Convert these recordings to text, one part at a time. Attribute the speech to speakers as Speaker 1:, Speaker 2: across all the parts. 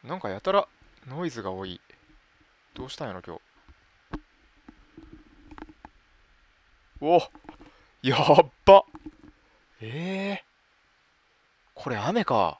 Speaker 1: なんかやたらノイズが多い。どうしたんやろ今日。お、やっば。えー、これ雨か。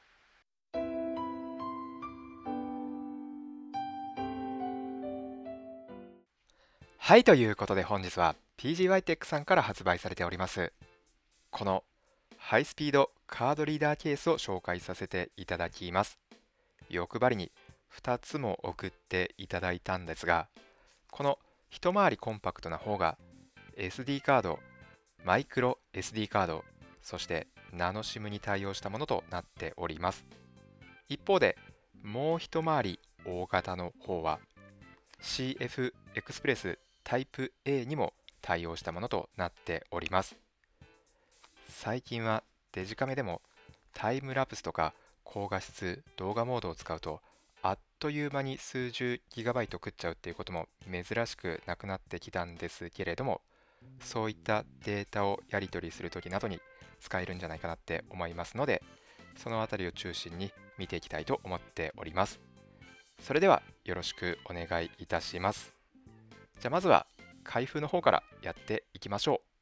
Speaker 1: はい、ということで本日は PGY テックさんから発売されております。このハイスピードカードリーダーケースを紹介させていただきます。欲張りに2つも送っていただいたんですが、この一回りコンパクトな方が SD カード、マイクロ SD カード、そしてナノ SIM に対応したものとなっております。一方でもう一回り大型の方は CF エクスプレスタイプ A にも対応したものとなっております。最近はデジカメでもタイムラプスとか高画質動画モードを使うとあっという間に数十ギガバイト食っちゃうっていうことも珍しくなくなってきたんですけれども、そういったデータをやり取りするときなどに使えるんじゃないかなって思いますので、そのあたりを中心に見ていきたいと思っております。それではよろしくお願いいたします。じゃあまずは開封の方からやっていきましょう。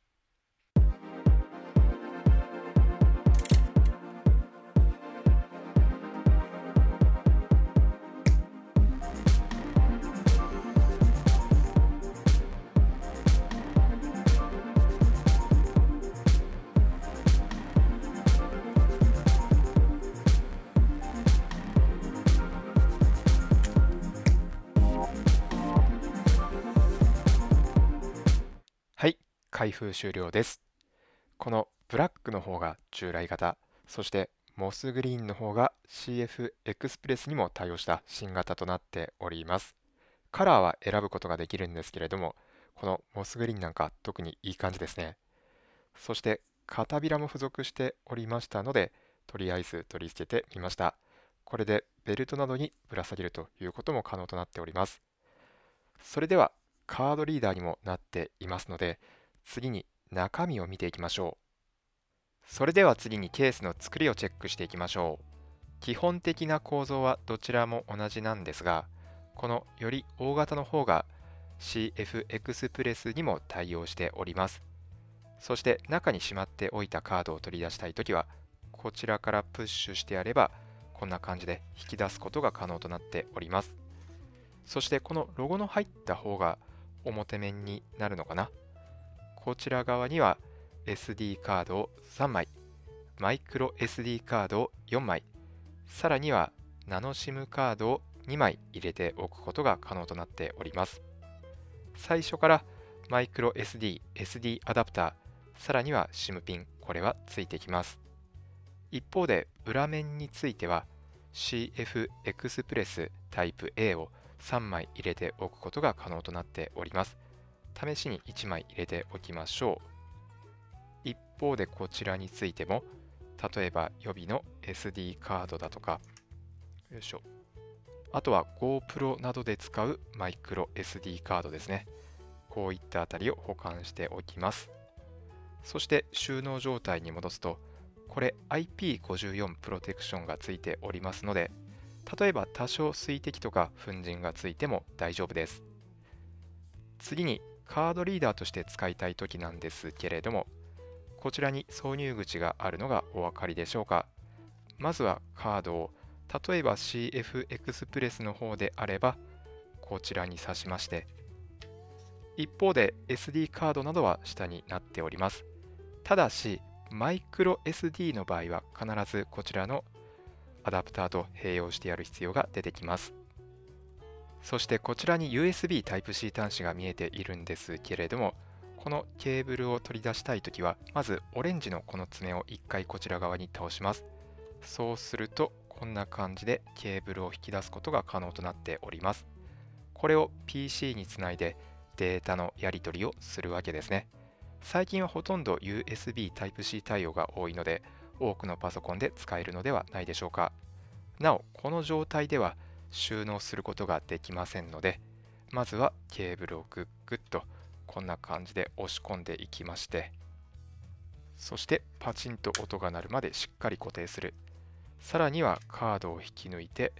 Speaker 1: はい、開封終了です。このブラックの方が従来型、そしてモスグリーンの方が CF エクスプレスにも対応した新型となっております。カラーは選ぶことができるんですけれども、このモスグリーンなんか特にいい感じですね。そして片びらも付属しておりましたので、とりあえず取り付けてみました。これでベルトなどにぶら下げるということも可能となっております。それではカードリーダーにもなっていますので、次に中身を見ていきましょう。それでは次にケースの作りをチェックしていきましょう。基本的な構造はどちらも同じなんですが、このより大型の方が CF エクスプレスにも対応しております。そして中にしまっておいたカードを取り出したいときは、こちらからプッシュしてやれば、こんな感じで引き出すことが可能となっております。そしてこのロゴの入った方が表面になるのかな。こちら側には SD カードを3枚、マイクロ SD カードを4枚、さらにはナノ SIM カードを2枚入れておくことが可能となっております。最初からマイクロ SD、SD アダプター、さらには SIM ピン、これはついてきます。一方で裏面については CF エクスプレスタイプ A を3枚入れておくことが可能となっております。試しに1枚入れておきましょう。一方でこちらについても、例えば予備の SD カードだとか、よいしょ。あとは GoPro などで使うマイクロ SD カードですね。こういったあたりを保管しておきます。そして収納状態に戻すと、これ IP54 プロテクションがついておりますので、例えば多少水滴とか粉塵がついても大丈夫です。次にカードリーダーとして使いたいときなんですけれども、こちらに挿入口があるのがお分かりでしょうか。まずはカードを、例えば CF エクスプレスの方であれば、こちらに挿しまして、一方で SD カードなどは下になっております。ただし、マイクロ SD の場合は必ずこちらのアダプターと併用してやる必要が出てきます。そしてこちらに USB Type-C 端子が見えているんですけれども、このケーブルを取り出したいときは、まずオレンジのこの爪を1回こちら側に倒します。そうすると、こんな感じでケーブルを引き出すことが可能となっております。これを PC につないでデータのやり取りをするわけですね。最近はほとんど USB Type-C 対応が多いので、多くのパソコンで使えるのではないでしょうか。なお、この状態では収納することができませんので、まずはケーブルをグッグッとこんな感じで押し込んでいきまして、そしてパチンと音が鳴るまでしっかり固定する。さらにはカードを引き抜いて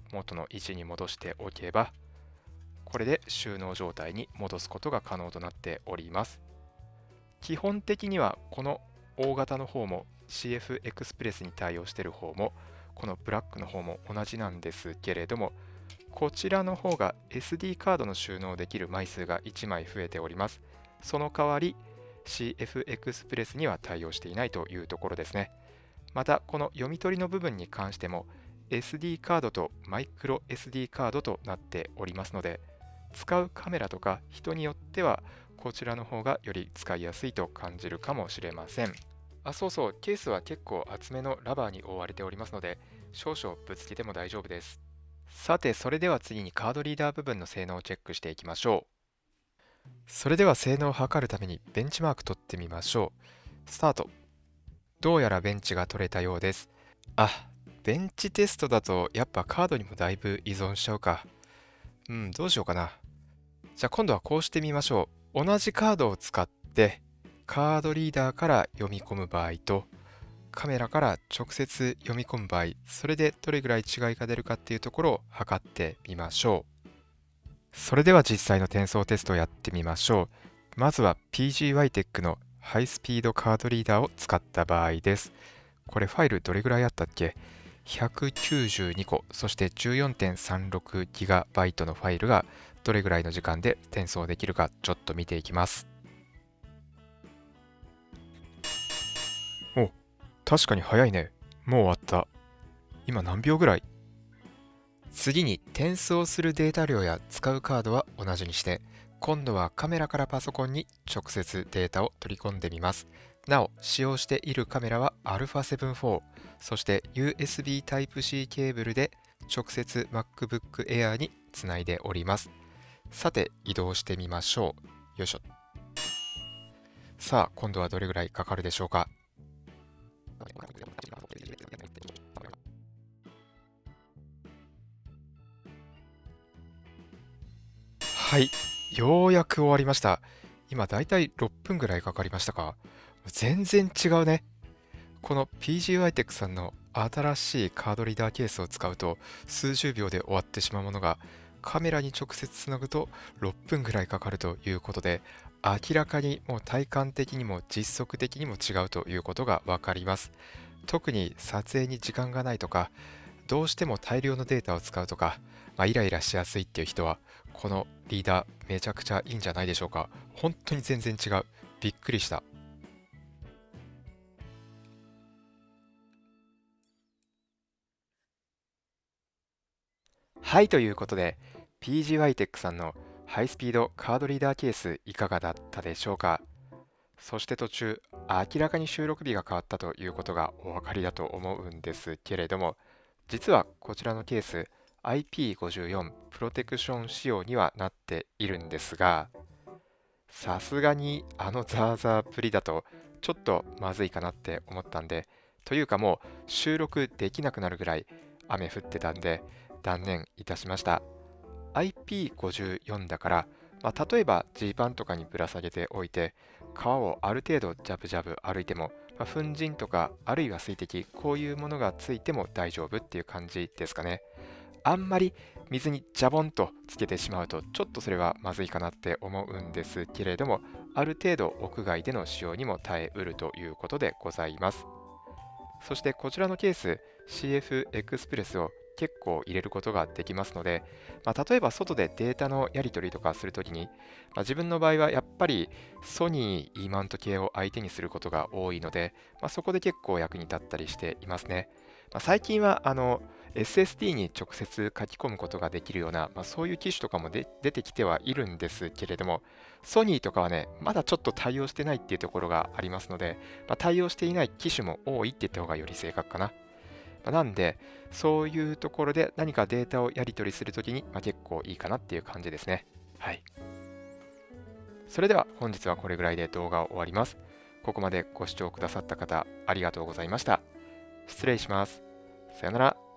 Speaker 1: 元の位置に戻しておけば、これで収納状態に戻すことが可能となっております。基本的にはこの大型の方も CF エクスプレスに対応している方もこのブラックの方も同じなんですけれども、こちらの方が SD カードの収納できる枚数が1枚増えております。その代わり CF エクスプレスには対応していないというところですね。またこの読み取りの部分に関しても SD カードとマイクロ SD カードとなっておりますので、使うカメラとか人によってはこちらの方がより使いやすいと感じるかもしれません。そうそう、ケースは結構厚めのラバーに覆われておりますので、少々ぶつけても大丈夫です。さて、それでは次にカードリーダー部分の性能をチェックしていきましょう。それでは性能を測るためにベンチマーク取ってみましょう。スタート。どうやらベンチが取れたようです。ベンチテストだとやっぱカードにもだいぶ依存しちゃうか。どうしようかな。じゃあ今度はこうしてみましょう。同じカードを使ってカードリーダーから読み込む場合とカメラから直接読み込む場合、それでどれぐらい違いが出るかっていうところを測ってみましょう。それでは実際の転送テストをやってみましょう。まずは PGYTEC のハイスピードカードリーダーを使った場合です。これファイルどれぐらいあったっけ？ 192 個、そして 14.36GB のファイルがどれぐらいの時間で転送できるかちょっと見ていきます。お、確かに早いね。もう終わった。今何秒ぐらい？次に転送するデータ量や使うカードは同じにして、今度はカメラからパソコンに直接データを取り込んでみます。なお、使用しているカメラは α7 IV、そして USB Type-C ケーブルで直接 MacBook Air につないでおります。さて、移動してみましょう。よいしょ。さあ、今度はどれぐらいかかるでしょうか。はい、ようやく終わりました。今だいたい6分ぐらいかかりましたか。全然違うね。この PGYTEC さんの新しいカードリーダーケースを使うと数十秒で終わってしまうものが、カメラに直接つなぐと6分ぐらいかかるということで、明らかにもう体感的にも実測的にも違うということがわかります。特に撮影に時間がないとか、どうしても大量のデータを使うとか、イライラしやすいっていう人は、このリーダーめちゃくちゃいいんじゃないでしょうか。本当に全然違う。びっくりした。はい、ということで PGYTEC さんのハイスピードカードリーダーケースいかがだったでしょうか。そして途中明らかに収録日が変わったということがお分かりだと思うんですけれども、実はこちらのケース IP54 プロテクション仕様にはなっているんですが、さすがにザーザープリだとちょっとまずいかなって思ったんで、というかもう収録できなくなるぐらい雨降ってたんで断念いたしました。IP54 だから、例えばジーパンとかにぶら下げておいて川をある程度ジャブジャブ歩いても、粉塵とかあるいは水滴、こういうものがついても大丈夫っていう感じですかね。あんまり水にジャボンとつけてしまうとちょっとそれはまずいかなって思うんですけれども、ある程度屋外での使用にも耐えうるということでございます。そしてこちらのケース CF エクスプレスを結構入れることができますので、例えば外でデータのやり取りとかするときに、自分の場合はやっぱりソニー E マウント系を相手にすることが多いので、そこで結構役に立ったりしていますね。最近はSSD に直接書き込むことができるような、そういう機種とかも出てきてはいるんですけれども、ソニーとかはね、まだちょっと対応してないっていうところがありますので、対応していない機種も多いって言った方がより正確かな。なんで、そういうところで何かデータをやり取りするときに、結構いいかなっていう感じですね。はい。それでは本日はこれぐらいで動画を終わります。ここまでご視聴くださった方、ありがとうございました。失礼します。さよなら。